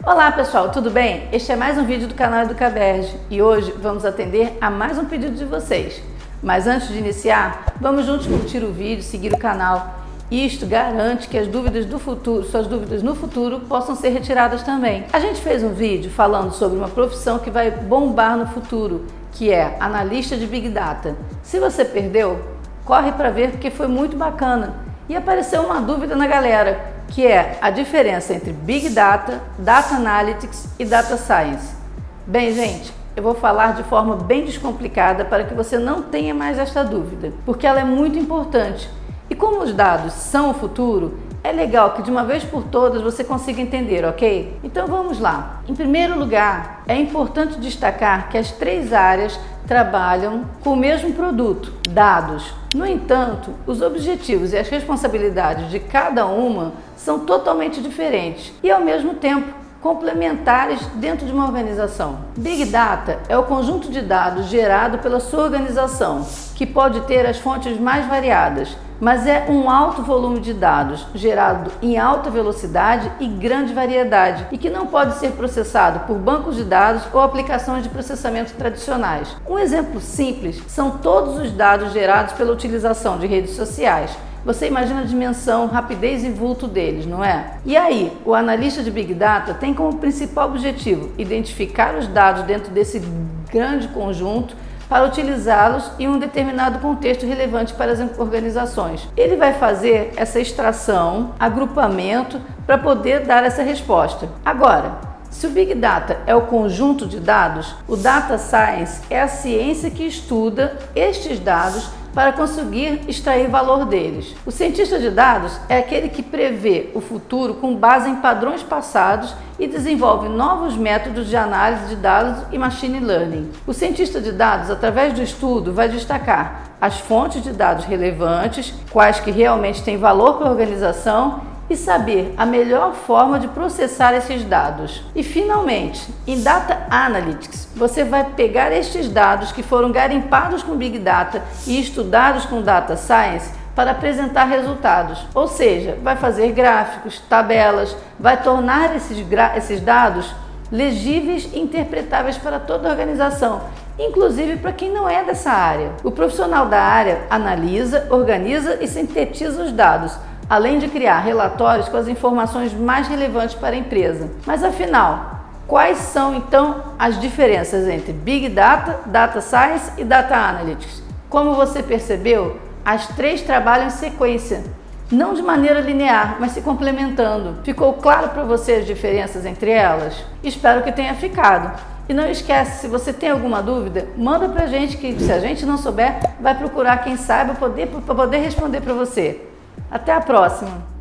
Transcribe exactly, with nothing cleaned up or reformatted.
Olá pessoal, tudo bem? Este é mais um vídeo do canal EducaBerge e hoje vamos atender a mais um pedido de vocês. Mas antes de iniciar, vamos juntos curtir o vídeo, seguir o canal. Isto garante que as dúvidas do futuro, suas dúvidas no futuro possam ser retiradas também. A gente fez um vídeo falando sobre uma profissão que vai bombar no futuro, que é analista de Big Data. Se você perdeu, corre para ver porque foi muito bacana. E apareceu uma dúvida na galera, que é a diferença entre Big Data, Data Analytics e Data Science. Bem, gente, eu vou falar de forma bem descomplicada para que você não tenha mais esta dúvida, porque ela é muito importante. E como os dados são o futuro, é legal que de uma vez por todas você consiga entender, ok? Então vamos lá. Em primeiro lugar, é importante destacar que as três áreas trabalham com o mesmo produto, dados. No entanto, os objetivos e as responsabilidades de cada uma são totalmente diferentes e, ao mesmo tempo, complementares dentro de uma organização. Big Data é o conjunto de dados gerado pela sua organização, que pode ter as fontes mais variadas, mas é um alto volume de dados gerado em alta velocidade e grande variedade e que não pode ser processado por bancos de dados ou aplicações de processamento tradicionais. Um exemplo simples são todos os dados gerados pela utilização de redes sociais. Você imagina a dimensão, rapidez e vulto deles, não é? E aí, o analista de Big Data tem como principal objetivo identificar os dados dentro desse grande conjunto para utilizá-los em um determinado contexto relevante para as organizações. Ele vai fazer essa extração, agrupamento, para poder dar essa resposta. Agora, se o Big Data é o conjunto de dados, o Data Science é a ciência que estuda estes dados para conseguir extrair valor deles. O cientista de dados é aquele que prevê o futuro com base em padrões passados e desenvolve novos métodos de análise de dados e machine learning. O cientista de dados, através do estudo, vai destacar as fontes de dados relevantes, quais que realmente têm valor para a organização, e saber a melhor forma de processar esses dados. E finalmente, em Data Analytics, você vai pegar estes dados que foram garimpados com Big Data e estudados com Data Science para apresentar resultados. Ou seja, vai fazer gráficos, tabelas, vai tornar esses, esses dados legíveis e interpretáveis para toda a organização, inclusive para quem não é dessa área. O profissional da área analisa, organiza e sintetiza os dados, além de criar relatórios com as informações mais relevantes para a empresa. Mas afinal, quais são então as diferenças entre Big Data, Data Science e Data Analytics? Como você percebeu, as três trabalham em sequência, não de maneira linear, mas se complementando. Ficou claro para você as diferenças entre elas? Espero que tenha ficado. E não esquece, se você tem alguma dúvida, manda pra gente que, se a gente não souber, vai procurar quem saiba para poder, poder responder para você. Até a próxima!